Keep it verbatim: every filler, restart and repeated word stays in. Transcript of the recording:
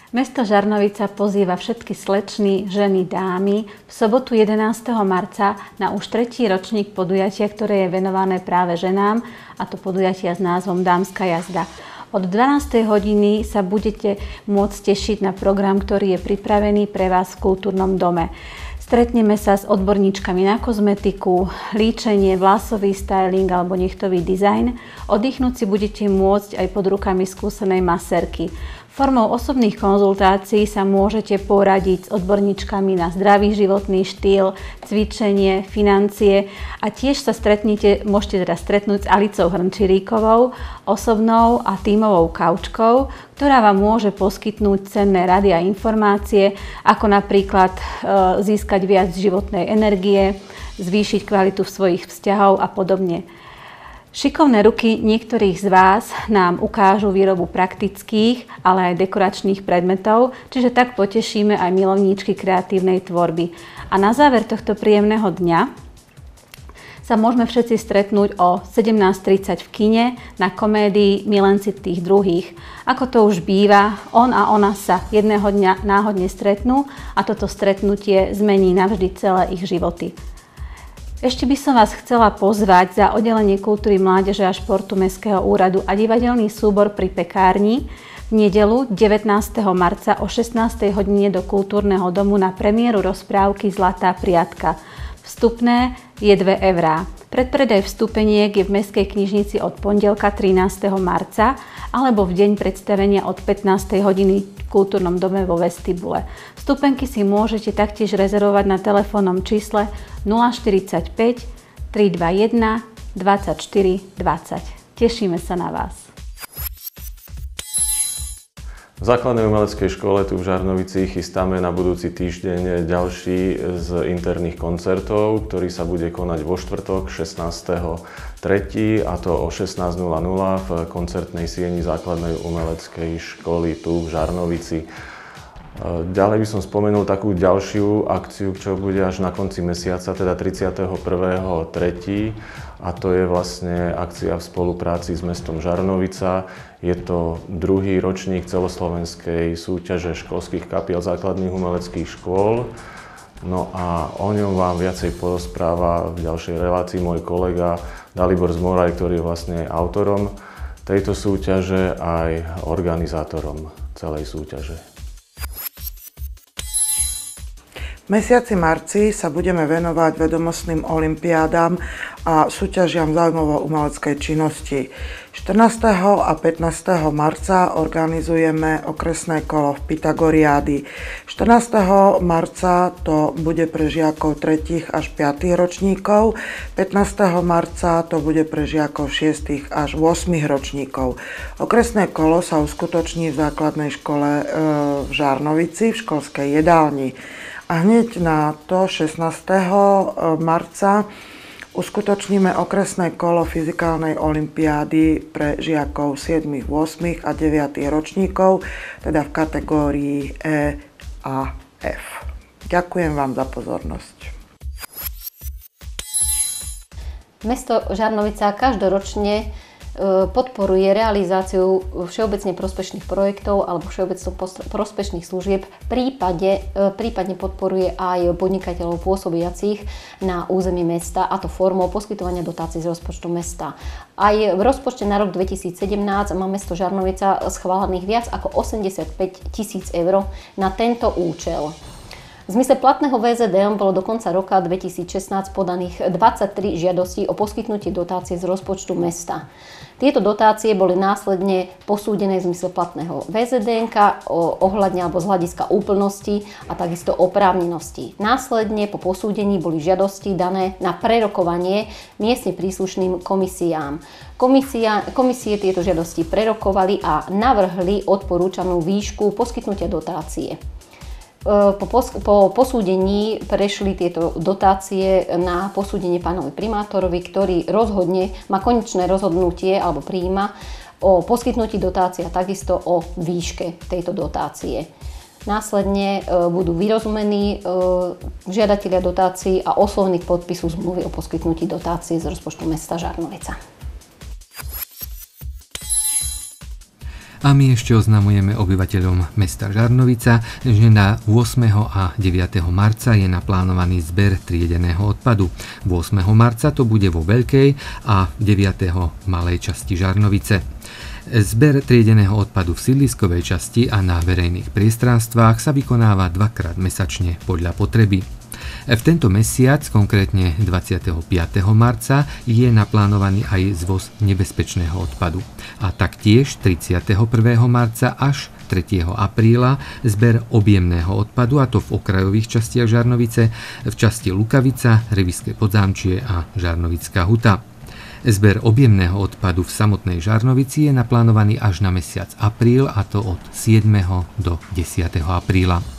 Mesto Žarnovica pozýva všetky slečny, ženy, dámy v sobotu jedenásteho marca na už tretí ročník podujatia, ktoré je venované práve ženám, a to podujatia s názvom Dámska jazda. Od dvanástej hodiny sa budete môcť tešiť na program, ktorý je pripravený pre vás v kultúrnom dome. Stretneme sa s odborníčkami na kozmetiku, líčenie, vlasový styling alebo nechtový dizajn. Oddychnúť si budete môcť aj pod rukami skúsenej masérky. Formou osobných konzultácií sa môžete poradiť s odborníčkami na zdravý životný štýl, cvičenie, financie a tiež sa stretnete, môžete teda stretnúť s Alicou Hrnčiríkovou, osobnou a tímovou kaučkou, ktorá vám môže poskytnúť cenné rady a informácie, ako napríklad e, získať viac životnej energie, zvýšiť kvalitu svojich vzťahov a podobne. Šikovné ruky niektorých z vás nám ukážu výrobu praktických, ale aj dekoračných predmetov, čiže tak potešíme aj milovníčky kreatívnej tvorby. A na záver tohto príjemného dňa sa môžeme všetci stretnúť o sedemnásť tridsať v kine na komédii Milenci tých druhých. Ako to už býva, on a ona sa jedného dňa náhodne stretnú a toto stretnutie zmení navždy celé ich životy. Ešte by som vás chcela pozvať za oddelenie kultúry, mládeže a športu Mestského úradu a divadelný súbor pri Pekárni v nedeľu devätnásteho marca o šestnástej hodine do kultúrneho domu na premiéru rozprávky Zlatá priatka. Vstupné je dve eurá. Predpredaj vstupeniek je v Mestskej knižnici od pondelka trinásteho marca alebo v deň predstavenia od pätnástej hodiny v kultúrnom dome vo vestibule. Vstupenky si môžete taktiež rezervovať na telefónnom čísle nula štyridsaťpäť, tridsaťjeden, dvadsaťštyri dvadsať. Tešíme sa na vás. V základnej umeleckej škole tu v Žarnovici chystáme na budúci týždeň ďalší z interných koncertov, ktorý sa bude konať vo štvrtok šestnásteho tretieho a to o šestnásť nula nula v koncertnej sieni základnej umeleckej školy tu v Žarnovici. Ďalej by som spomenul takú ďalšiu akciu, čo bude až na konci mesiaca, teda tridsiateho prvého tretieho a to je vlastne akcia v spolupráci s mestom Žarnovica. Je to druhý ročník celoslovenskej súťaže školských kapiel základných umeleckých škôl. No a o ňom vám viacej porozpráva v ďalšej relácii môj kolega Dalibor Zmoraj, ktorý je vlastne autorom tejto súťaže aj organizátorom celej súťaže. V mesiaci marci sa budeme venovať vedomostným olympiádám a súťažiam zaujímavo-umeleckej činnosti. štrnásteho a pätnásteho marca organizujeme okresné kolo v Pythagoriády. štrnásteho marca to bude pre žiakov tretích až piatych ročníkov, pätnásteho marca to bude pre žiakov šiestych až ôsmych ročníkov. Okresné kolo sa uskutoční v základnej škole v Žarnovici v školskej jedálni. A hneď na to šestnásteho marca uskutočníme okresné kolo fyzikálnej olympiády pre žiakov siedmych, ôsmych a deviatych ročníkov, teda v kategórii E a F. Ďakujem vám za pozornosť. Mesto Žarnovica každoročne podporuje realizáciu všeobecne prospešných projektov alebo všeobecne prospešných služieb, prípade, prípadne podporuje aj podnikateľov pôsobiacich na území mesta, a to formou poskytovania dotácií z rozpočtu mesta. Aj v rozpočte na rok dvetisícsedemnásť má mesto Žarnovica schválených viac ako osemdesiatpäť tisíc eur na tento účel. V zmysle platného vé zet dé bolo do konca roka dvetisícšestnásť podaných dvadsaťtri žiadostí o poskytnutie dotácie z rozpočtu mesta. Tieto dotácie boli následne posúdené v zmysle platného vé zet dé ohľadne alebo z hľadiska úplnosti a takisto oprávnenosti. Následne po posúdení boli žiadosti dané na prerokovanie miestne príslušným komisiám. Komisia, komisie tieto žiadosti prerokovali a navrhli odporúčanú výšku poskytnutia dotácie. Po, pos- po posúdení prešli tieto dotácie na posúdenie pánovi primátorovi, ktorý rozhodne, má konečné rozhodnutie alebo prijíma o poskytnutí dotácie a takisto o výške tejto dotácie. Následne budú vyrozumení žiadatelia dotácií a oslovných podpisu zmluvy o poskytnutí dotácií z rozpočtu mesta Žarnovica. A my ešte oznamujeme obyvateľom mesta Žarnovica, že na ôsmeho a deviateho marca je naplánovaný zber triedeného odpadu. ôsmeho marca to bude vo Veľkej a deviateho v malej časti Žarnovice. Zber triedeného odpadu v sídliskovej časti a na verejných priestranstvách sa vykonáva dvakrát mesačne podľa potreby. V tento mesiac, konkrétne dvadsiateho piateho marca, je naplánovaný aj zvoz nebezpečného odpadu. A taktiež tridsiateho prvého marca až tretieho apríla zber objemného odpadu, a to v okrajových častiach Žarnovice, v časti Lukavica, Reviské Podzámčie a Žarnovická huta. Zber objemného odpadu v samotnej Žarnovici je naplánovaný až na mesiac apríl, a to od siedmeho do desiateho apríla.